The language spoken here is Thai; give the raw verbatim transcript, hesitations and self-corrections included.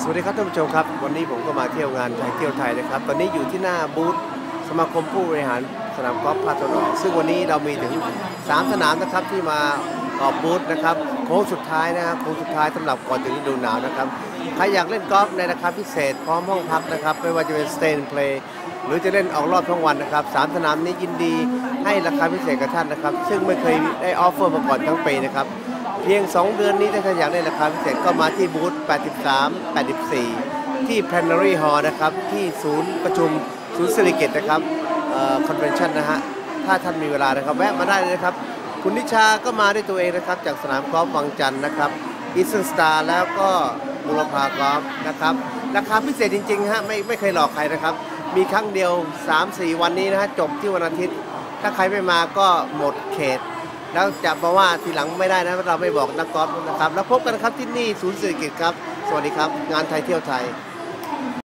วัสดีครับท่านผู้ชมครับวันนี้ผมก็มาเที่ยวงานไทยเที่ยวไทยนะครับตอนนี้อยู่ที่หน้าบูธสมาคมผู้บริหารสนามกอล์ฟภาคตะวันออกซึ่งวันนี้เรามีถึงสามสนามนะครับที่มาออกบูธนะครับโค้งสุดท้ายนะครับโค้งสุดท้ายสำหรับก่อนถึงฤดูหนาวนะครับใครอยากเล่นกอล์ฟในราคาพิเศษพร้อมห้องพักนะครับไม่ว่าจะเป็น stay and play หรือจะเล่นออกรอบทั้งวันนะครับสามสนามนี้ยินดีให้ราคาพิเศษกับท่านนะครับซึ่งไม่เคยได้ออฟเฟอร์มาก่อนทั้งปีนะครับเพียงสองเดือนนี้ถ้าท่านอยากได้ราคาพิเศษก็มาที่บูธแปดสิบสาม แปดสิบสี่ที่ Plenary Hall นะครับที่ศูนย์ประชุมศูนย์สิริกิติ์นะครับเอ่อคอนเวนชั่นนะฮะถ้าท่านมีเวลานะครับแวะมาได้เลยนะครับคุณนิชาก็มาด้วยตัวเองนะครับจากสนามกอล์ฟวังจันทร์นะครับอีสเทิร์นสตาร์แล้วก็บุรพากอล์ฟนะครับราคาพิเศษจริงๆฮะไม่ไม่เคยหลอกใครนะครับมีครั้งเดียว สามสี่ วันนี้นะฮะจบที่วันอาทิตย์ถ้าใครไม่มาก็หมดเขตแล้วจะมาว่าทีหลังไม่ได้นะเราไม่บอกนักกอล์ฟนะครับแล้วพบกันครับที่นี่ศูนย์เศรษฐกิจครับสวัสดีครับงานไทยเที่ยวไทย